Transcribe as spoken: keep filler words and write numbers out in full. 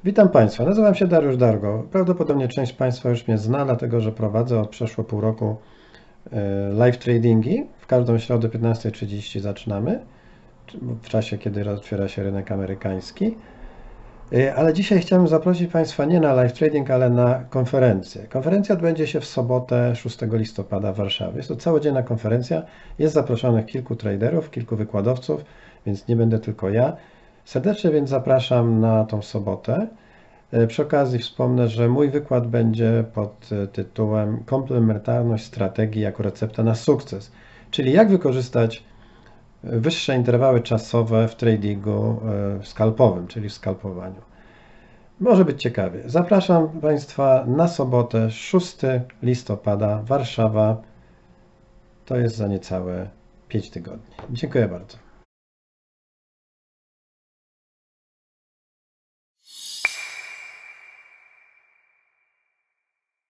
Witam Państwa, nazywam się Dariusz Dargo. Prawdopodobnie część Państwa już mnie zna, dlatego że prowadzę od przeszło pół roku e, live tradingi. W każdą środę piętnasta trzydzieści zaczynamy, w czasie kiedy otwiera się rynek amerykański. E, Ale dzisiaj chciałem zaprosić Państwa nie na live trading, ale na konferencję. Konferencja odbędzie się w sobotę szóstego listopada w Warszawie. Jest to całodzienna konferencja. Jest zaproszonych kilku traderów, kilku wykładowców, więc nie będę tylko ja. Serdecznie więc zapraszam na tą sobotę. Przy okazji wspomnę, że mój wykład będzie pod tytułem Komplementarność strategii jako recepta na sukces, czyli jak wykorzystać wyższe interwały czasowe w tradingu skalpowym, czyli w skalpowaniu. Może być ciekawie. Zapraszam Państwa na sobotę, szóstego listopada, Warszawa. To jest za niecałe pięć tygodni. Dziękuję bardzo.